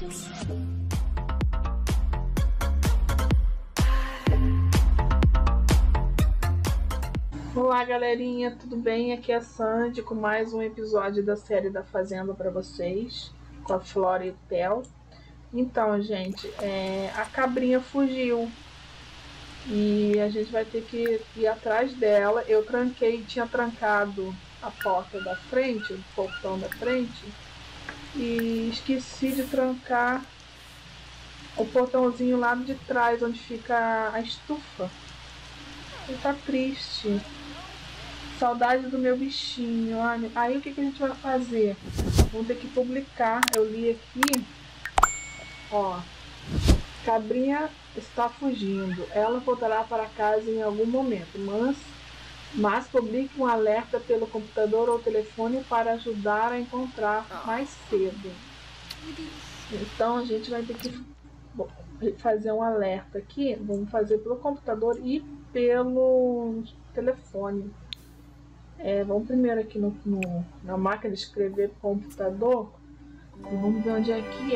Olá galerinha, tudo bem? Aqui é a Sandy com mais um episódio da série da Fazenda para vocês, com a Flora e o Theo. Então, gente, a cabrinha fugiu e a gente vai ter que ir atrás dela. Eu tinha trancado a porta da frente, o portão da frente, e esqueci de trancar o portãozinho lá de trás, onde fica a estufa. Ele tá triste. Saudade do meu bichinho. Aí o que a gente vai fazer? Vamos ter que publicar. Eu li aqui, ó, cabrinha está fugindo. Ela voltará para casa em algum momento, mas publique um alerta pelo computador ou telefone para ajudar a encontrar mais cedo. Então a gente vai ter que fazer um alerta aqui. Vamos fazer pelo computador e pelo telefone. Vamos primeiro aqui na máquina de escrever computador e vamos ver onde é que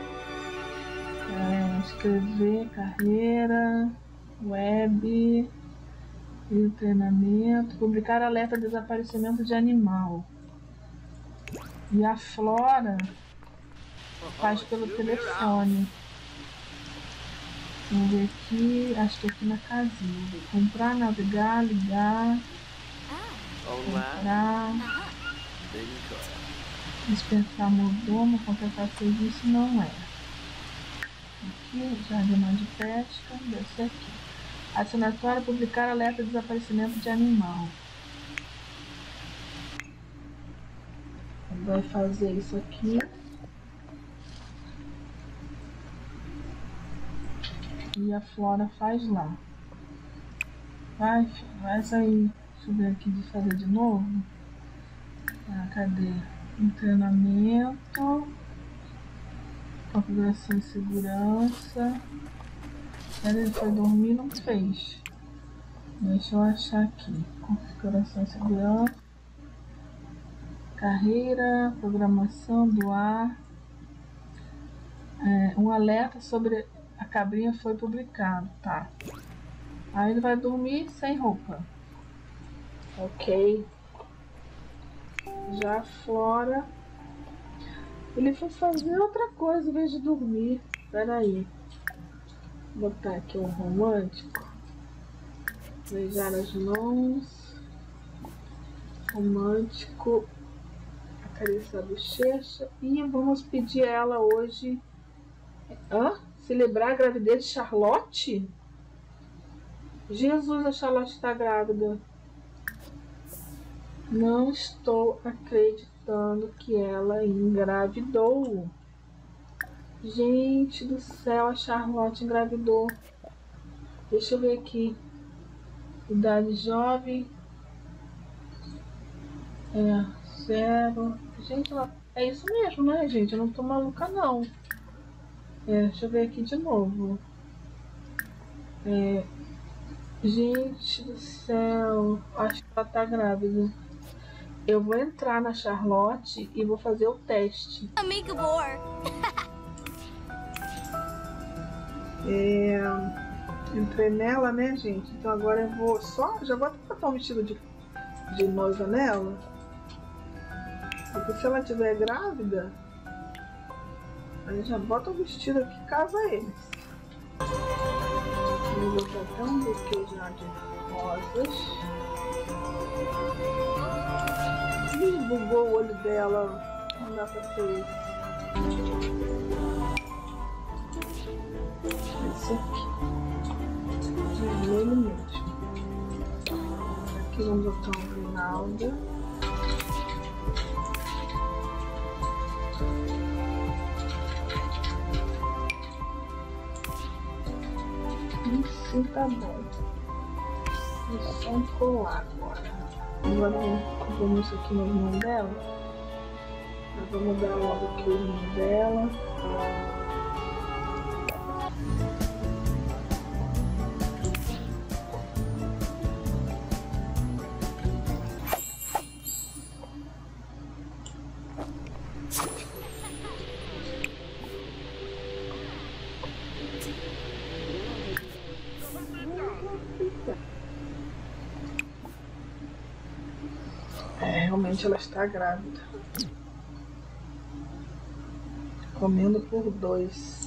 escrever, carreira, web, e treinamento, publicar alerta de desaparecimento de animal. E a Flora faz pelo telefone. Vamos ver aqui, acho que aqui na casinha. Comprar, navegar, ligar. Comprar, dispensar mordomo, contratar serviço, não é. Aqui, jardim de pesca, deve ser aqui. Assinatória, publicar alerta de desaparecimento de animal. Vai fazer isso aqui. E a Flora faz lá. Vai sair. Deixa eu ver aqui de fazer de novo. Cadê? Treinamento. Configuração e segurança. Ele foi dormir, não fez. Deixa eu achar aqui. Configuração e segurança. Carreira, programação do ar. Um alerta sobre a cabrinha foi publicado, tá? Aí ele vai dormir sem roupa. Ok. Já a Flora, ele foi fazer outra coisa em vez de dormir. Espera aí. Vou botar aqui um romântico. Beijar as mãos. Romântico. Acariciar a bochecha. E vamos pedir a ela hoje. Celebrar a gravidez de Charlotte? Jesus, a Charlotte está grávida. Não estou acreditando que ela engravidou. Gente do céu, a Charlotte engravidou. Deixa eu ver aqui. Idade jovem. 0. Gente, é isso mesmo, né, gente? Eu não tô maluca, não. Deixa eu ver aqui de novo. Gente do céu, acho que ela tá grávida. Eu vou entrar na Charlotte e vou fazer o teste. Entrei nela, né, gente? Então agora eu vou já vou até botar um vestido de noiva nela. Porque se ela estiver grávida, aí já bota o vestido aqui e casa eles. Eu vou botar até um buquê já de rosas. Bugou o olho dela, não dá pra ser esse aqui, vermelho mesmo. Aqui vamos botar um Rinalda. Isso tá bom. E só um colar agora. Agora vamos isso aqui no irmão dela. Nós vamos dar logo aqui o irmão dela. realmente ela está grávida. Comendo por 2.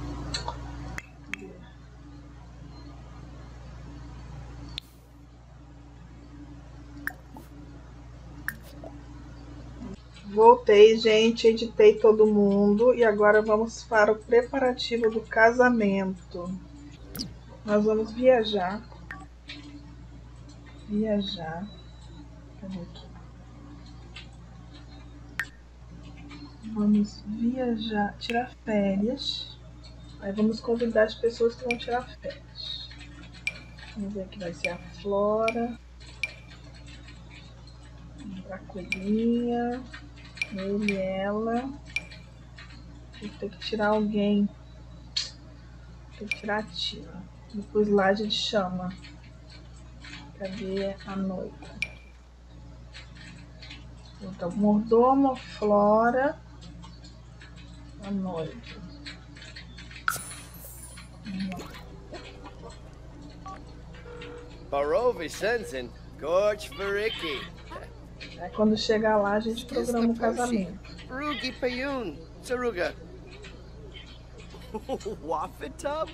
Voltei, gente, editei todo mundo e agora vamos para o preparativo do casamento. Nós vamos viajar. Cadê aqui? Vamos viajar, tirar férias. Aí vamos convidar as pessoas que vão tirar férias. Vamos ver aqui, vai ser a Flora, a Coelhinha, ele, ela. Vou ter que tirar alguém. Tem que tirar a Tina. Depois lá a gente chama. Cadê a noiva? Então, mordomo, Flora, a noiva. Barovi Sensen, Gorge Variki. Aí quando chegar lá a gente programa o casamento. Rugi Payun, Saruga. Waffetub?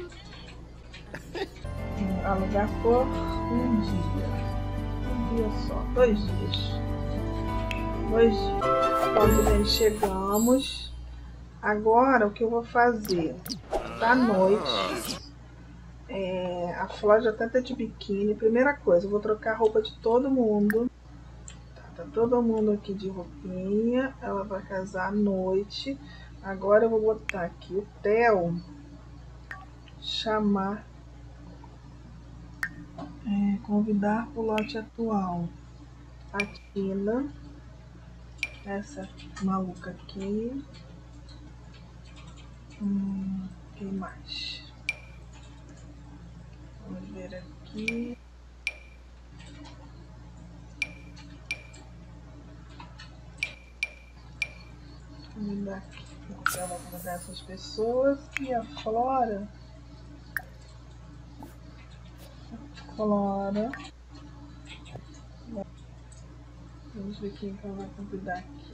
Alugar por um dia. Um dia só. 2 dias. 2 dias. Pronto, gente, chegamos. Agora o que eu vou fazer? Da noite. A Flora já tá de biquíni. Primeira coisa, eu vou trocar a roupa de todo mundo. Tá todo mundo aqui de roupinha. Ela vai casar à noite. Agora eu vou botar aqui o Theo. Chamar. Convidar pro lote atual. A Tina. Essa maluca aqui. Quem mais? Vamos ver aqui. Vamos dar aqui. Ela vai convidar essas pessoas. E a Flora. Vamos ver quem que ela vai convidar aqui.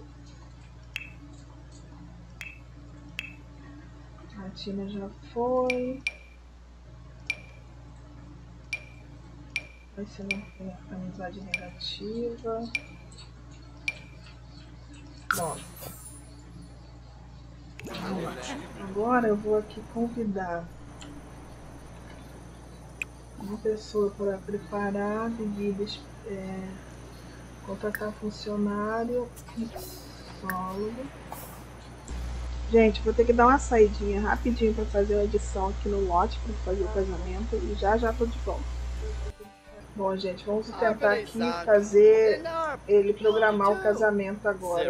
A Tina já foi. Vai ser uma amizade negativa. Bom. Vamos lá. Agora eu vou aqui convidar uma pessoa para preparar bebidas, contratar funcionário, psicólogo. Gente, vou ter que dar uma saidinha rapidinho para fazer uma edição aqui no lote para fazer o casamento e já tô de volta. Bom, gente, vamos tentar aqui fazer ele programar o casamento agora.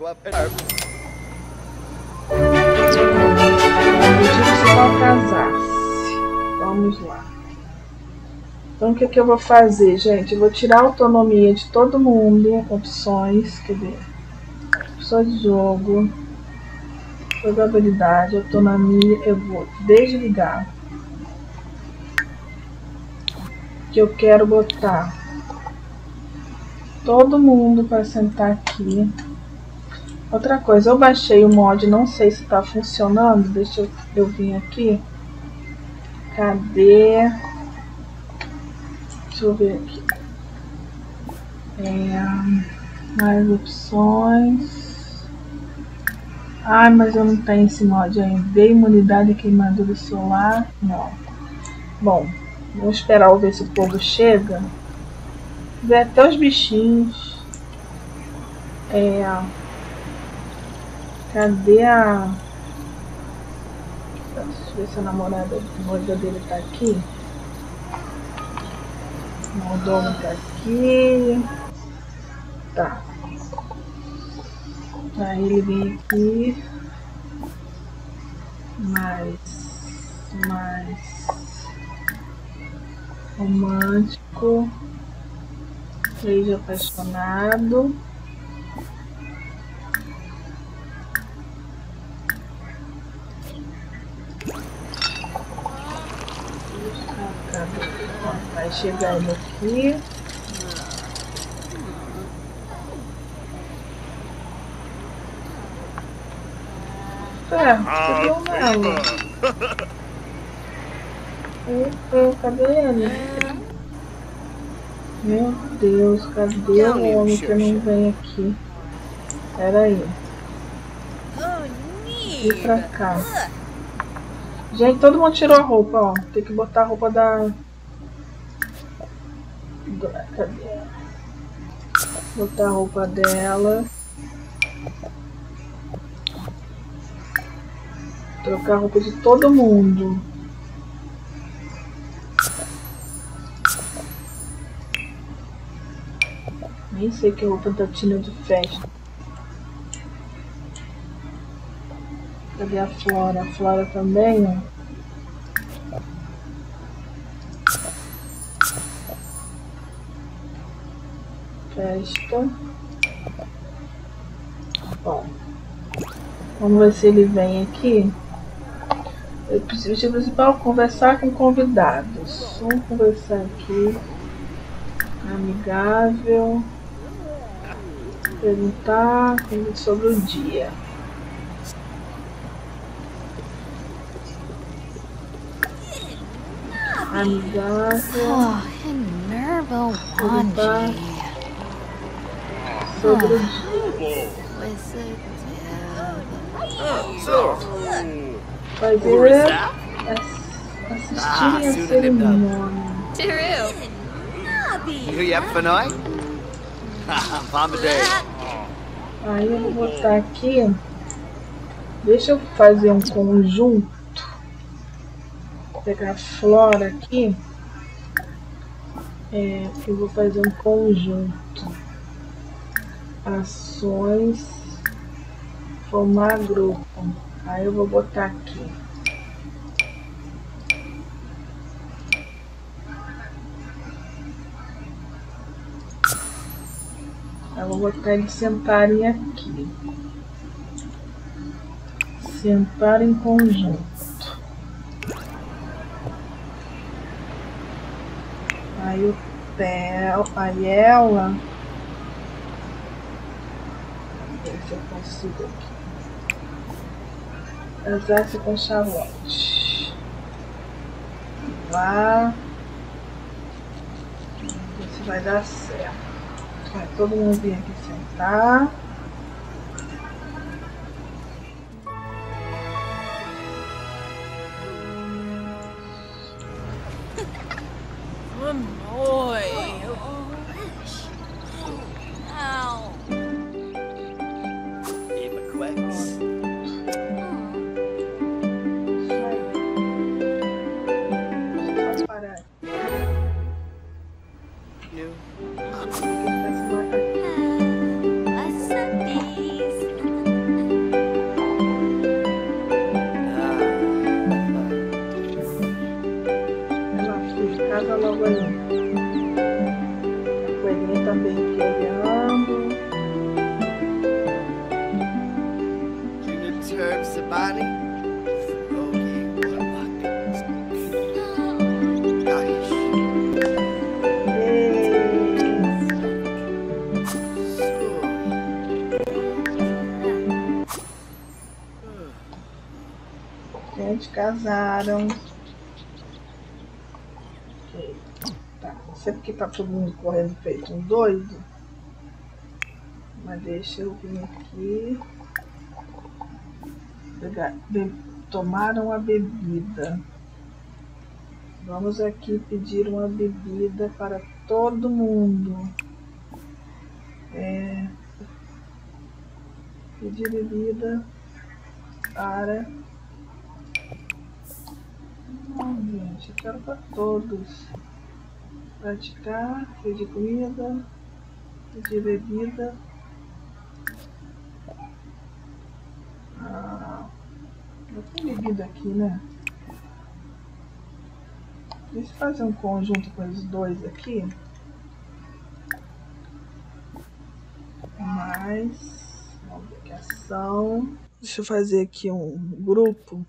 Principal casar-se. Vamos lá. Então o que eu vou fazer, gente? Eu vou tirar a autonomia de todo mundo. Opções, cadê? Opções de jogo, jogabilidade, autonomia. Eu vou desligar. Que eu quero botar todo mundo para sentar aqui. Outra coisa, eu baixei o mod, não sei se está funcionando. Deixa eu vir aqui. Cadê? Deixa eu ver aqui. Mais opções. Mas eu não tenho esse mod ainda. Dei imunidade a queimadura solar. Não. Bom, vou esperar ver se o povo chega. Vê até os bichinhos. Cadê a... Deixa eu ver se a namorada, a noiva dele tá aqui. O mordomo tá aqui. Tá. Aí ele vem aqui. Mais romântico. Beijo apaixonado. Vai chegar ele aqui. Cadê o Melo? Eita, cadê ele? Meu Deus, cadê o homem que não vem aqui? Pera aí. Vem pra cá. Gente, todo mundo tirou a roupa, ó. Tem que botar a roupa da... Cadê? Botar a roupa dela. Trocar a roupa de todo mundo. Nem sei que roupa tá tirando de festa. Cadê a Flora? A Flora também, ó. Festa. Bom. Vamos ver se ele vem aqui. O objetivo principal é conversar com convidados. Vamos conversar aqui. Amigável. Perguntar sobre o dia. Amigável. Perguntar sobre o dia. Fazer assistirem a cerimônia. You up for night? Aí eu vou botar aqui. Deixa eu fazer um conjunto. Vou pegar a Flora aqui. Eu vou fazer um conjunto. Ações. Formar grupo. Aí eu vou botar aqui. Eu vou botar eles sentarem aqui. Sentar em conjunto. Aí o Theo, aí ela. Vamos ver se eu consigo aqui. Casar-se com Charlotte. Lá. Ver se vai dar certo. Vai todo mundo vir aqui sentar. Casa logo aí. A coelhinha também aqui olhando. Gente, casaram. Tá, não sei porque tá todo mundo correndo feito um doido. Mas deixa eu vir aqui. Tomaram a bebida. Vamos aqui pedir uma bebida para todo mundo. Pedir bebida para... Não, gente, eu quero para todos. Praticar, pedir comida, pedir bebida. Eu tenho bebida aqui, né? Deixa eu fazer um conjunto com esses dois aqui. Mais. Vamos ver que ação. Deixa eu fazer aqui um grupo.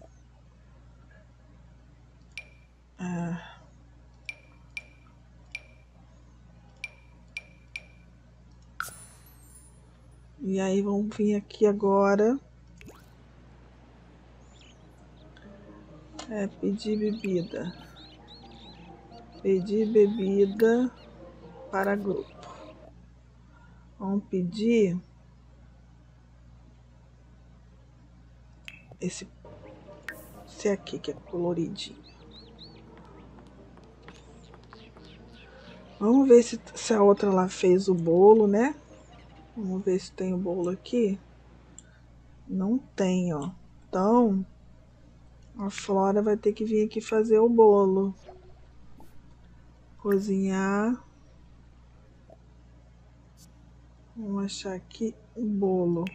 E aí vamos vir aqui agora. É pedir bebida. Pedir bebida para grupo. Vamos pedir esse aqui que é coloridinho. Vamos ver se a outra lá fez o bolo, né? Vamos ver se tem o bolo aqui. Não tem, ó. Então, a Flora vai ter que vir aqui fazer o bolo. Cozinhar. Vamos achar aqui o bolo.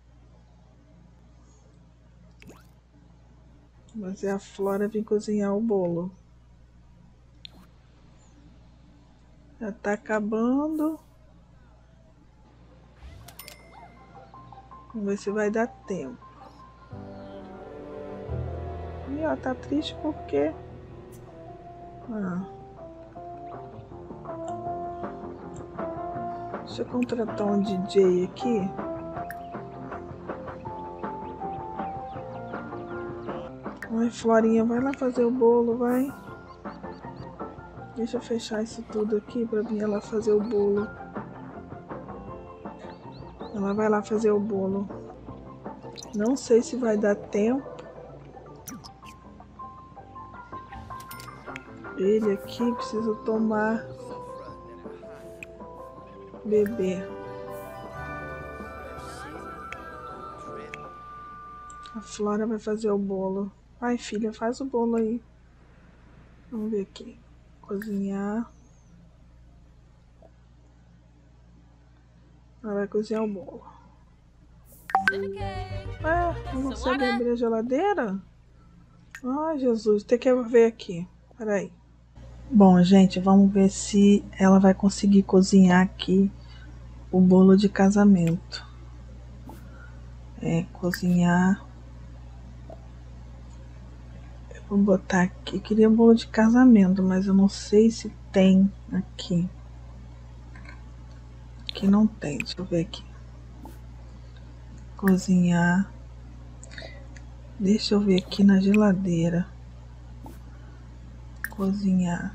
Mas é a Flora vir cozinhar o bolo. Já tá acabando. Vamos ver se vai dar tempo. E ó, tá triste porque... Deixa eu contratar um DJ aqui. Vai, Florinha, vai lá fazer o bolo, vai. Deixa eu fechar isso tudo aqui pra vir ela fazer o bolo. Ela vai lá fazer o bolo. Não sei se vai dar tempo. Ele aqui precisa tomar... beber. A Flora vai fazer o bolo. Vai, filha, faz o bolo aí. Vamos ver aqui. Cozinhar. Ela vai cozinhar o bolo. Não consegue abrir a geladeira? Ai, Jesus, tem que ver aqui. Peraí. Bom, gente, vamos ver se ela vai conseguir cozinhar aqui o bolo de casamento. Cozinhar. Eu vou botar aqui. Eu queria bolo de casamento, mas eu não sei se tem aqui. Aqui não tem, deixa eu ver aqui. Cozinhar. Deixa eu ver aqui na geladeira. Cozinhar.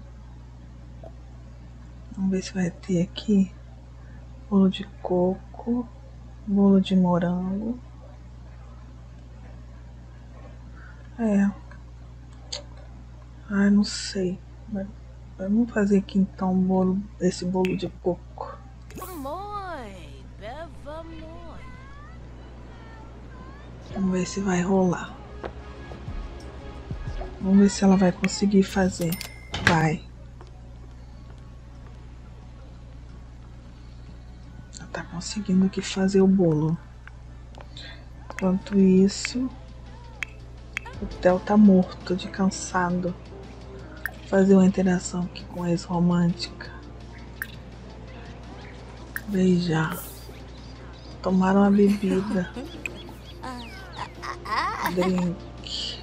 Vamos ver se vai ter aqui. Bolo de coco. Bolo de morango. Ai, não sei. Vamos fazer aqui então esse bolo de coco. Vamos ver se vai rolar. Vamos ver se ela vai conseguir fazer. Vai. Ela tá conseguindo aqui fazer o bolo. Enquanto isso, o Theo tá morto de cansado. Vou fazer uma interação aqui com a ex-romântica. Beijar. Tomaram a bebida. Drink.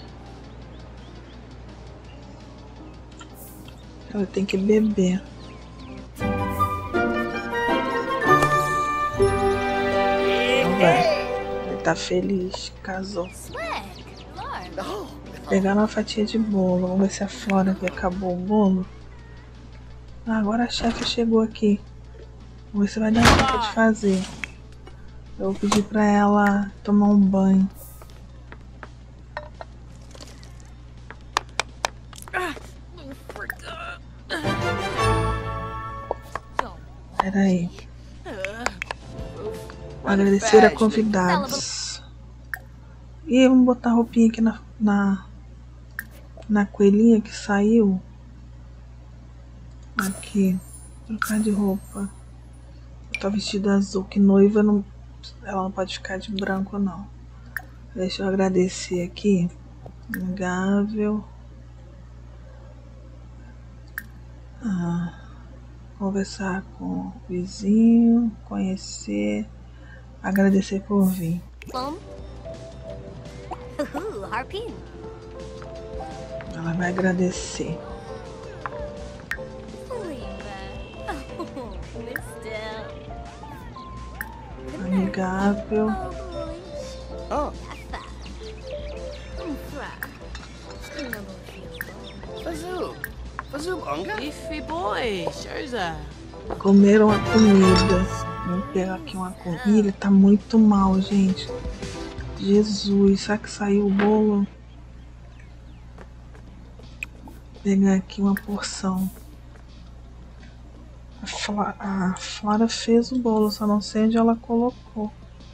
Ela tem que beber. Ele tá feliz, casou. Pegaram uma fatia de bolo. Vamos ver se a Flora que acabou o bolo. Agora a chefe chegou aqui. Vamos ver se vai dar tempo de fazer. Eu vou pedir pra ela tomar um banho. Peraí. Agradecer a convidados. E vamos botar a roupinha aqui na coelhinha que saiu. Aqui. Trocar de roupa. Tá vestido azul. Que noiva não... Ela não pode ficar de branco, não. Deixa eu agradecer aqui. Amigável. Conversar com o vizinho. Conhecer. Agradecer por vir. Ela vai agradecer. Amigável. Azubonga? Leafy boy, Sherza. Comeram a comida. Vou pegar aqui uma comida. Ih, ele tá muito mal, gente. Jesus, será que saiu o bolo? Vou pegar aqui uma porção. A Flora fez o bolo, só não sei onde ela colocou.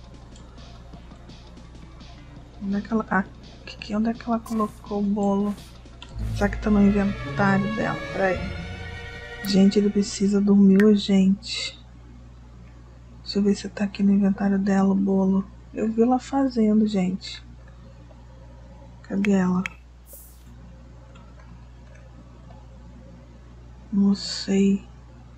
Onde é que ela, onde é que ela colocou o bolo? Será que tá no inventário dela? Peraí. Gente, ele precisa dormir urgente. Deixa eu ver se tá aqui no inventário dela o bolo. Eu vi ela fazendo, gente. Cadê ela? Não sei.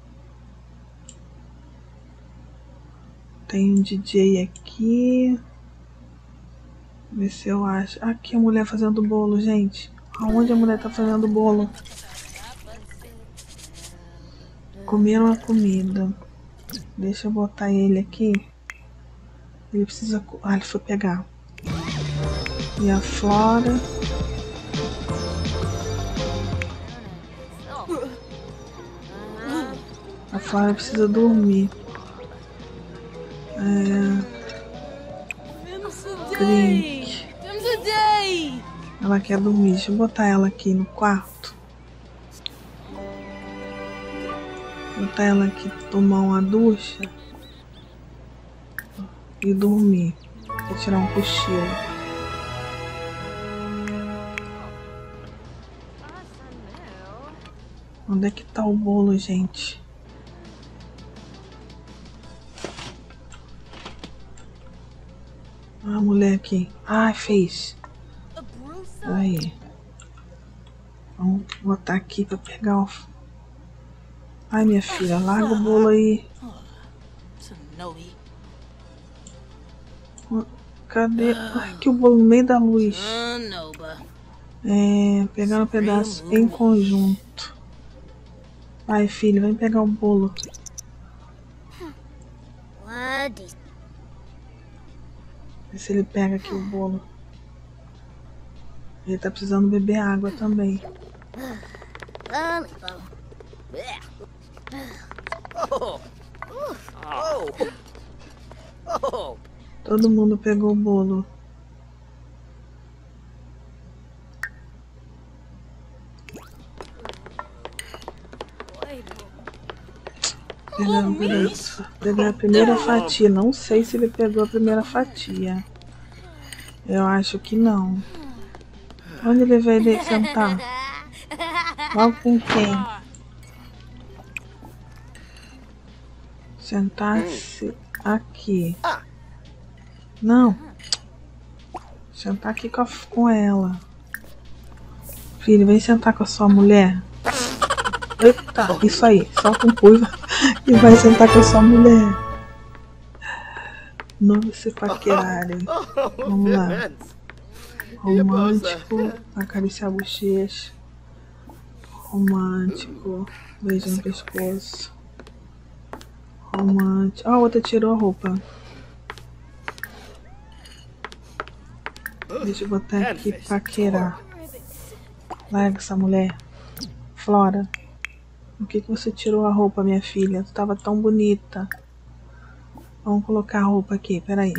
Tem um DJ aqui. Ver se eu acho. Aqui a mulher fazendo bolo, gente. Aonde a mulher tá fazendo bolo? Comeram a comida. Deixa eu botar ele aqui. Ele precisa... Ah, ele foi pegar. E a Flora... A Flora precisa dormir. Drink. Ela quer dormir. Deixa eu botar ela aqui no quarto. Botar ela aqui, tomar uma ducha e dormir. Vou tirar um cochilo. Onde é que tá o bolo, gente? Ah, a mulher aqui. Ah, fez. Aí. Vamos botar aqui pra pegar o... Ai, minha filha, larga o bolo aí. Cadê? Ai, que o bolo no meio da luz. Pegar um pedaço em conjunto. Vai, filho, vem pegar o bolo. Vê se ele pega aqui o bolo. Ele tá precisando beber água também. Todo mundo pegou o bolo. Pegar a primeira fatia. Não sei se ele pegou a primeira fatia. Eu acho que não. Onde ele veio sentar? Logo com quem? Sentar-se aqui. Não. Sentar aqui com ela. Filho, vem sentar com a sua mulher. Eita, isso aí. Solta um pulo e vai sentar com a sua mulher. Não se paquerarem. Vamos lá. Romântico. Acariciar a bochecha. Romântico. Beijo no pescoço. Romântico. Ah, a outra tirou a roupa. Deixa eu botar aqui paquerar. Larga essa mulher. Flora. Por que você tirou a roupa, minha filha? Tu tava tão bonita. Vamos colocar a roupa aqui, peraí.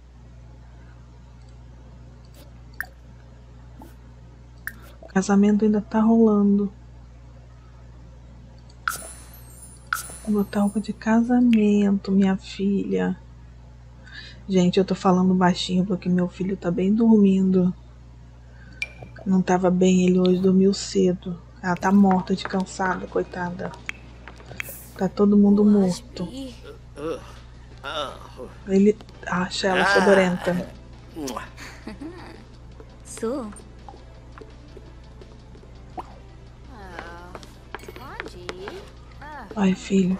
O casamento ainda tá rolando. Vou botar roupa de casamento, minha filha. Gente, eu tô falando baixinho porque meu filho tá bem dormindo. Não tava bem, ele hoje dormiu cedo. Ela tá morta de cansada, coitada. Tá todo mundo morto. Ele acha ela fedorenta. Vai, filho.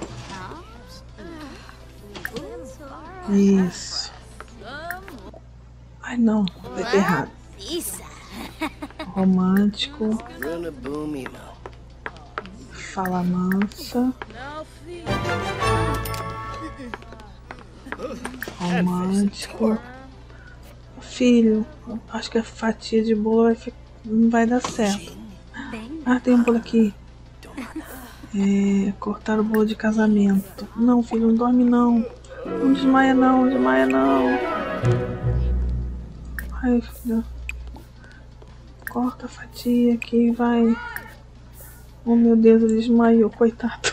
Isso. Ai, não. Vai ter errado. Romântico. Fala mansa. Romântico. Filho, acho que a fatia de bolo não vai dar certo. Ah, tem um bolo aqui. Cortar o bolo de casamento. Não, filho, não dorme não. Não desmaia não, não desmaia não. Ai, filho. Corta a fatia aqui, vai. Oh, meu Deus, ele desmaiou, coitado.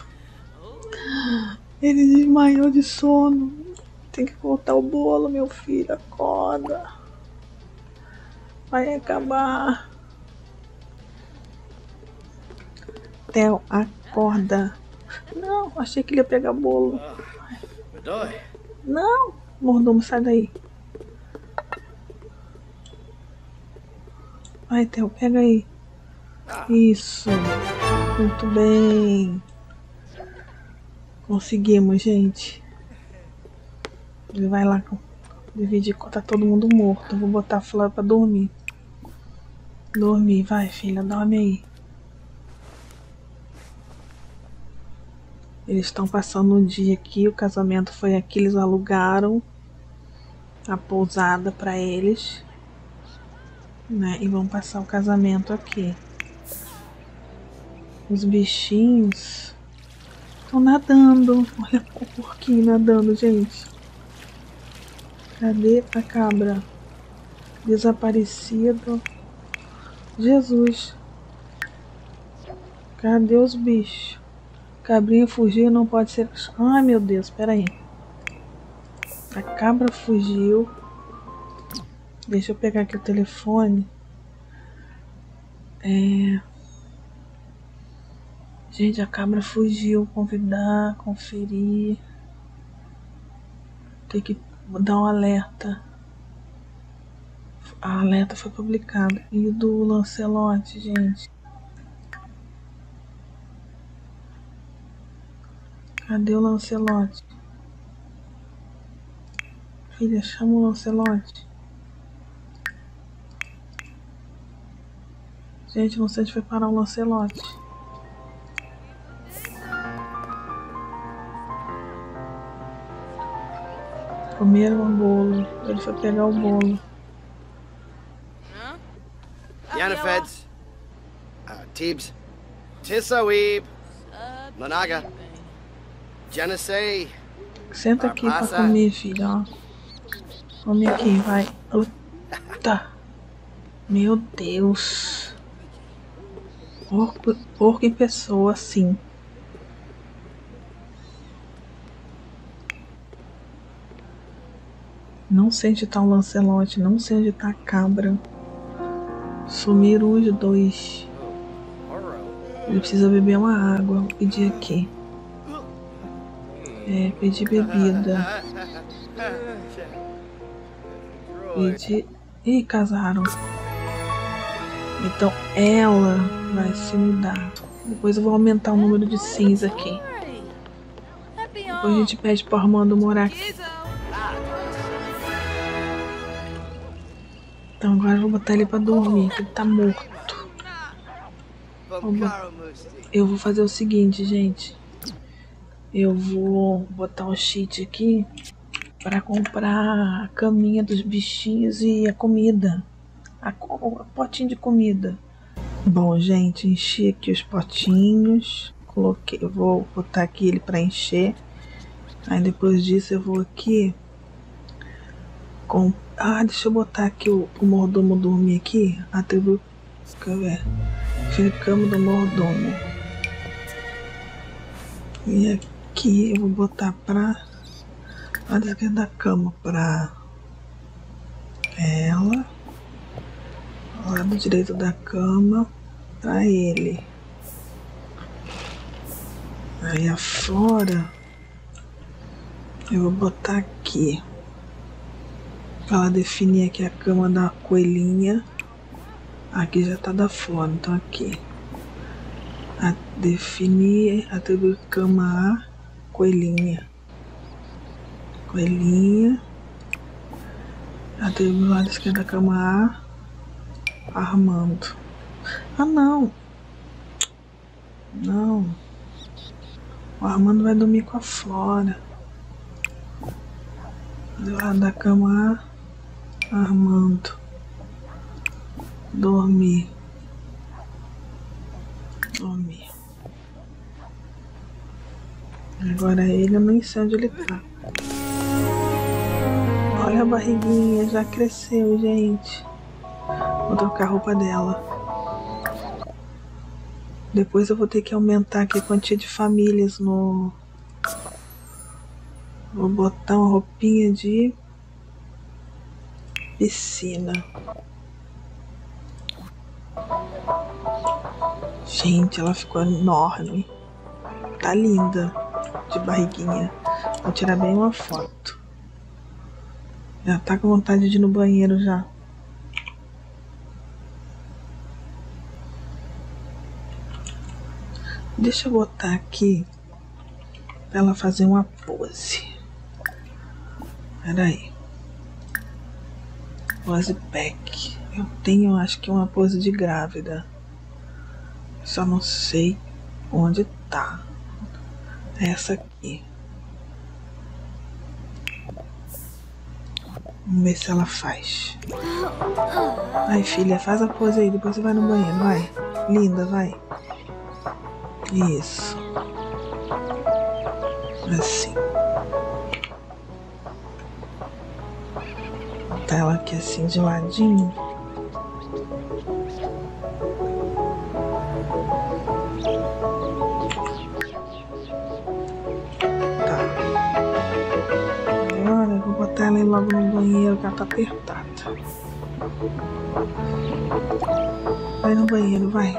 Ele desmaiou de sono. Tem que cortar o bolo, meu filho. Acorda. Vai acabar. Theo, acorda. Não, achei que ele ia pegar bolo. Não, mordomo, sai daí. Vai, Theo, pega aí. Isso. Muito bem. Conseguimos, gente. Ele vai lá dividir, tá todo mundo morto. Vou botar a Flor pra dormir. Dormir, vai, filha, dorme aí. Eles estão passando um dia aqui, o casamento foi aqui, eles alugaram a pousada para eles, né? E vão passar o casamento aqui. Os bichinhos estão nadando. Olha o porquinho nadando, gente. Cadê a cabra? Desaparecido. Jesus. Cadê os bichos? Cabrinha fugiu, não pode ser... Ai, meu Deus, peraí. A cabra fugiu. Deixa eu pegar aqui o telefone. Gente, a cabra fugiu. Convidar, conferir. Tem que dar um alerta. A alerta foi publicado. E o do Lancelote, gente? Cadê o Lancelote? Filha, chama o Lancelote. Gente, não sei onde foi parar o Lancelote. Comeram o bolo. Ele foi pegar o bolo. Yanifeds. Tibs. Tissaweeb. Lanaga. Genesee. Senta aqui pra comer, filho, ó. Come aqui, vai. Eita. Meu Deus. Porco em pessoa, sim. Não sei onde tá o Lancelote, não sei onde tá a cabra. Sumiram os dois. Ele precisa beber uma água. Vou pedir aqui. Pedir bebida. Pedir... Ih, casaram. Então ela vai se mudar. Depois eu vou aumentar o número de cinza aqui. Depois a gente pede pro Armando morar aqui. Então agora eu vou botar ele pra dormir, que ele tá morto. Eu vou fazer o seguinte, gente. Eu vou botar o cheat aqui para comprar a caminha dos bichinhos e a comida. A potinho de comida. Bom, gente, enchi aqui os potinhos. Coloquei, eu vou botar aqui ele para encher. Aí depois disso eu vou aqui deixa eu botar aqui o mordomo dormir aqui. Atributo. Quer ver? Ficamos do mordomo. E aqui eu vou botar pra lado esquerdo da cama pra ela. Lado direito da cama pra ele. Aí a Flora eu vou botar aqui. Pra ela definir aqui a cama da coelhinha. Aqui já tá da Flora, então aqui. Definir, atribuir cama a coelhinha. Coelhinha. Atribuir o lado esquerdo da cama a Armando. Ah, não. Não. O Armando vai dormir com a Flora. Do lado da cama a Armando. Dormir. Dormir. Agora ele, eu nem sei onde ele tá. Olha a barriguinha, já cresceu, gente. Vou trocar a roupa dela. Depois eu vou ter que aumentar aqui a quantia de famílias no... Vou botar uma roupinha de piscina. Gente, ela ficou enorme. Tá linda de barriguinha. Vou tirar bem uma foto. Já tá com vontade de ir no banheiro já. Deixa eu botar aqui pra ela fazer uma pose. Pera aí. Pose back. Eu tenho, acho que uma pose de grávida. Só não sei onde tá. Essa aqui. Vamos ver se ela faz. Vai, filha, faz a pose aí. Depois você vai no banheiro, vai. Linda, vai. Isso. Assim. Vou botar ela aqui assim de ladinho. Vou botar ela aí logo no banheiro, que ela tá apertada. Vai no banheiro, vai.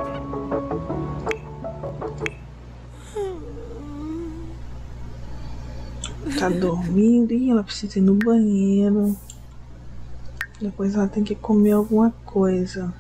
Tá dormindo e ela precisa ir no banheiro. Depois ela tem que comer alguma coisa.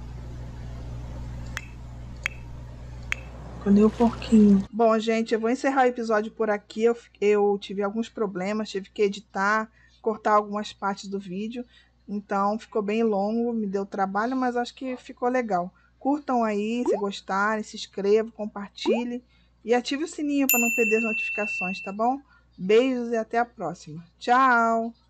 Cadê o porquinho? Bom, gente, eu vou encerrar o episódio por aqui. Eu tive alguns problemas, tive que editar, cortar algumas partes do vídeo. Então, ficou bem longo, me deu trabalho, mas acho que ficou legal. Curtam aí, se gostarem, se inscrevam, compartilhem e ative o sininho para não perder as notificações, tá bom? Beijos e até a próxima. Tchau!